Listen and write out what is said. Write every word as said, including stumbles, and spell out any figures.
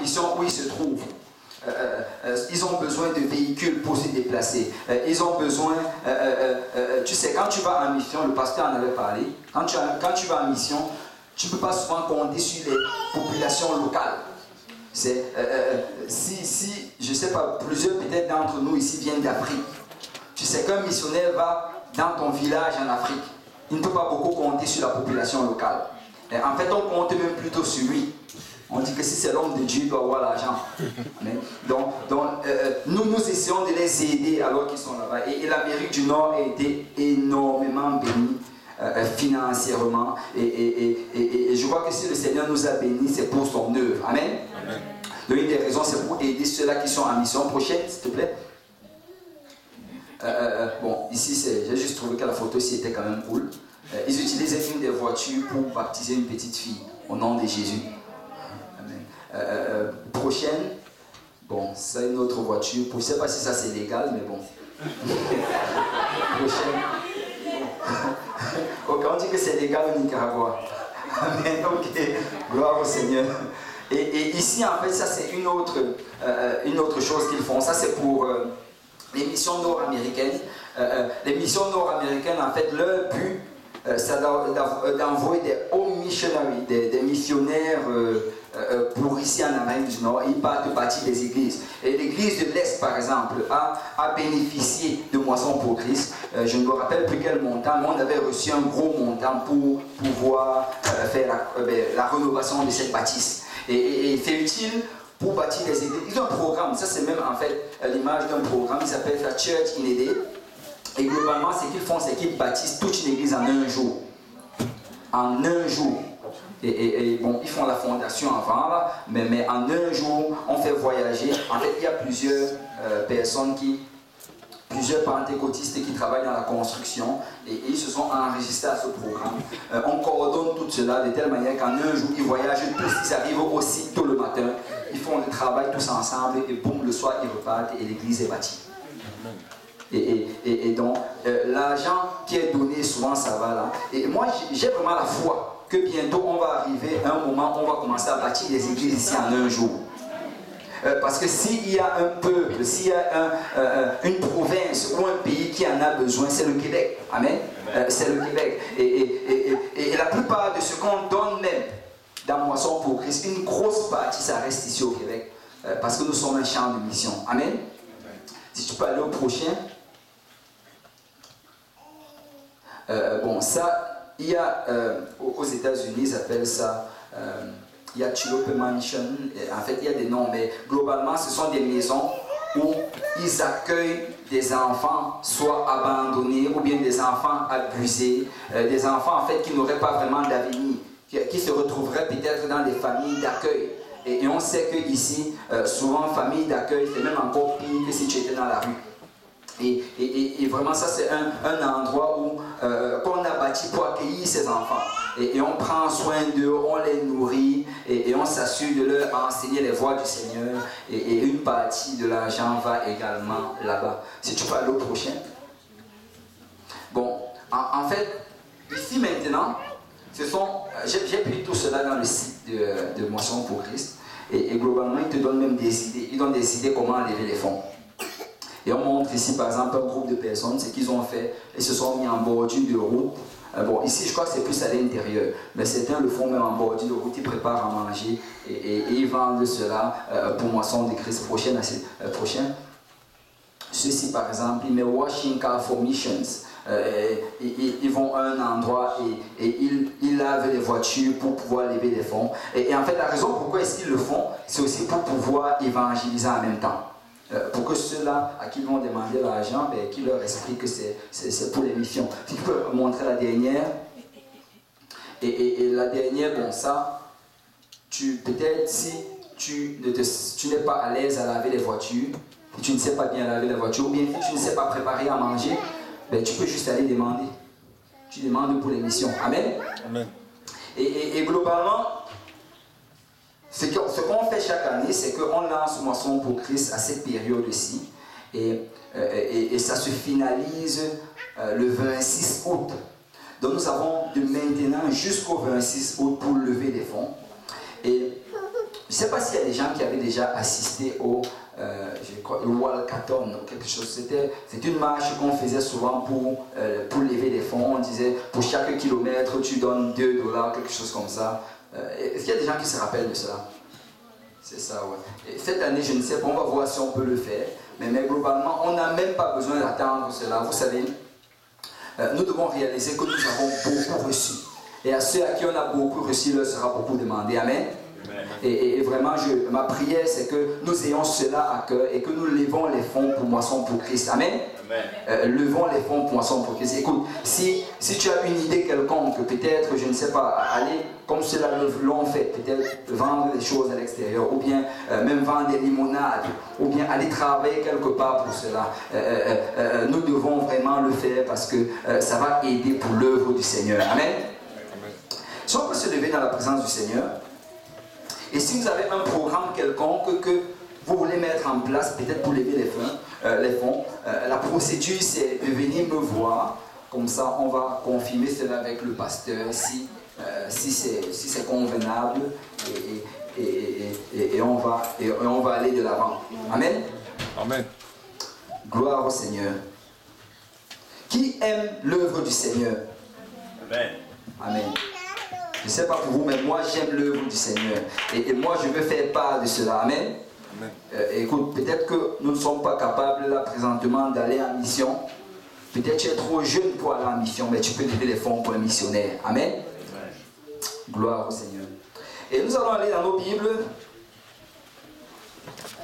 mission où ils se trouvent. Euh, euh, ils ont besoin de véhicules pour se déplacer. Euh, ils ont besoin, euh, euh, euh, tu sais, quand tu vas en mission, le pasteur en avait parlé, quand tu, as, quand tu vas en mission, tu ne peux pas souvent compter sur les populations locales. C'est, euh, euh, si, si, je ne sais pas, plusieurs peut-être d'entre nous ici viennent d'Afrique. Tu sais qu'un missionnaire va dans ton village en Afrique, il ne peut pas beaucoup compter sur la population locale. Et en fait, on compte même plutôt sur lui. On dit que si c'est l'homme de Dieu, il doit avoir l'argent. Donc, donc euh, nous, nous essayons de les aider alors qu'ils sont là-bas. Et, et l'Amérique du Nord a été énormément bénie euh, financièrement. Et, et, et, et, et je crois que si le Seigneur nous a bénis, c'est pour son œuvre. Amen. Amen. Donc, une des raisons, c'est pour aider ceux-là qui sont en mission prochaine, s'il te plaît. Euh, euh, bon, ici, j'ai juste trouvé que la photo ici était quand même cool. Euh, ils utilisaient une des voitures pour baptiser une petite fille au nom de Jésus. Euh, euh, prochaine, bon, c'est une autre voiture. Je ne sais pas si ça c'est légal, mais bon. Prochaine. Ok, on dit que c'est légal au Nicaragua. Amen, ok. Gloire au Seigneur. Et, et ici, en fait, ça c'est une autre, euh, une autre chose qu'ils font. Ça c'est pour euh, les missions nord-américaines. Euh, les missions nord-américaines, en fait, leur but, euh, c'est d'envoyer des home missionaries, des, des missionnaires. Euh, Euh, pour ici en Amérique du Nord, ils partent de bâtir des églises. Et l'église de l'Est, par exemple, a, a bénéficié de Moisson pour Christ. Euh, je ne me rappelle plus quel montant, mais on avait reçu un gros montant pour pouvoir euh, faire la, euh, la rénovation de cette bâtisse. Et, et, et c'est utile pour bâtir des églises. Ils ont un programme, ça c'est même en fait l'image d'un programme, il s'appelle la Church in a Day. Et globalement, ce qu'ils font, c'est qu'ils bâtissent toute une église en un jour. En un jour. Et, et, et bon, ils font la fondation avant, là, mais, mais en un jour, on fait voyager. En fait, il y a plusieurs euh, personnes qui, plusieurs pentecôtistes qui travaillent dans la construction et, et ils se sont enregistrés à ce programme. Euh, on coordonne tout cela de telle manière qu'en un jour, ils voyagent tous, ils arrivent aussi tôt le matin, ils font le travail tous ensemble et boum, le soir, ils repartent et l'église est bâtie. Et, et, et, et donc, euh, l'argent qui est donné, souvent ça va là. Et moi, j'ai vraiment la foi que bientôt on va arriver à un moment où on va commencer à bâtir des églises ici en un jour. Euh, parce que s'il y a un peuple, s'il y a un, euh, une province ou un pays qui en a besoin, c'est le Québec. Amen. Euh, c'est le Québec. Et, et, et, et la plupart de ce qu'on donne même dans Moisson pour Christ, une grosse partie, ça reste ici au Québec. Euh, parce que nous sommes un champ de mission. Amen. Si tu peux aller au prochain. Euh, bon, ça... Il y a, euh, aux États-Unis, ils appellent ça, euh, il y a Chilope Mansion, en fait il y a des noms, mais globalement ce sont des maisons où ils accueillent des enfants soit abandonnés ou bien des enfants abusés, euh, des enfants en fait qui n'auraient pas vraiment d'avenir, qui, qui se retrouveraient peut-être dans des familles d'accueil. Et, et on sait qu'ici, euh, souvent famille d'accueil, c'est même encore pire que si tu étais dans la rue. Et, et, et vraiment, ça, c'est un, un endroit où euh, qu'on a bâti pour accueillir ces enfants. Et, et on prend soin d'eux, on les nourrit, et, et on s'assure de leur enseigner les voies du Seigneur. Et, et une partie de l'argent va également là-bas. Si tu peux aller au prochain. Bon, en, en fait, ici maintenant, ce sont, j'ai, j'ai pris tout cela dans le site de, de Moisson pour Christ. Et, et globalement, ils te donnent même des idées. Ils donnent des idées comment lever les fonds. Et on montre ici par exemple un groupe de personnes, ce qu'ils ont fait, ils se sont mis en bordure de route. Euh, bon, ici je crois que c'est plus à l'intérieur, mais certains le font même en bordure de route, ils préparent à manger et, et, et ils vendent cela euh, pour Moisson de Christ prochaine. Euh, prochaine. Ceux-ci par exemple, ils mettent washing car for missions. Euh, et, et, ils vont à un endroit et, et ils, ils lavent les voitures pour pouvoir lever des fonds. Et, et en fait la raison pourquoi est-ce qu'ils le font, c'est aussi pour pouvoir évangéliser en même temps. Euh, pour que ceux-là à qui ils vont demander l'argent, ben, qu'ils leur expliquent que c'est, c'est, c'est pour les missions. Si tu peux montrer la dernière. Et, et, et la dernière, bon ça, tu, peut-être si tu, ne te, tu n'es pas à l'aise à laver les voitures, si tu ne sais pas bien laver les voitures, ou bien si tu ne sais pas préparer à manger, ben, tu peux juste aller demander. Tu demandes pour les missions. Amen. Amen. Et, et, et globalement, ce qu'on fait chaque année, c'est qu'on lance Moisson pour Christ à cette période-ci. Et, et, et ça se finalise euh, le vingt-six août. Donc nous avons de maintenant jusqu'au vingt-six août pour lever des fonds. Et Je ne sais pas s'il y a des gens qui avaient déjà assisté au euh, je crois, le walkathon ou quelque chose. C'était une marche qu'on faisait souvent pour, euh, pour lever des fonds. On disait pour chaque kilomètre, tu donnes deux dollars, quelque chose comme ça. Euh, Est-ce qu'il y a des gens qui se rappellent de cela? C'est ça, ouais. Et cette année, je ne sais pas, on va voir si on peut le faire. Mais, mais globalement, on n'a même pas besoin d'attendre cela. Vous savez, euh, nous devons réaliser que nous avons beaucoup reçu. Et à ceux à qui on a beaucoup reçu, il leur sera beaucoup demandé. Amen. Et, et vraiment, je, ma prière, c'est que nous ayons cela à cœur et que nous levons les fonds pour Moisson pour Christ. Amen. Amen. Euh, levons les fonds pour Moisson pour Christ. Écoute, si, si tu as une idée quelconque, peut-être, je ne sais pas, aller comme cela l'ont fait, peut-être vendre des choses à l'extérieur, ou bien euh, même vendre des limonades, ou bien aller travailler quelque part pour cela. Euh, euh, euh, nous devons vraiment le faire parce que euh, ça va aider pour l'œuvre du Seigneur. Amen. Amen. Si on peut se lever dans la présence du Seigneur. Et si vous avez un programme quelconque que vous voulez mettre en place, peut-être pour lever les fonds, euh, les fonds euh, la procédure c'est de venir me voir. Comme ça, on va confirmer cela avec le pasteur si, euh, si c'est si c'est convenable et, et, et, et, et, on va, et, et on va aller de l'avant. Amen. Amen. Gloire au Seigneur. Qui aime l'œuvre du Seigneur? Amen. Amen. Je ne sais pas pour vous, mais moi j'aime l'œuvre du Seigneur. Et, et moi je veux faire part de cela. Amen. Amen. Euh, écoute, peut-être que nous ne sommes pas capables là présentement d'aller en mission. Peut-être que tu es trop jeune pour aller en mission, mais tu peux lever les fonds pour un missionnaire. Amen. Amen. Gloire au Seigneur. Et nous allons aller dans nos Bibles.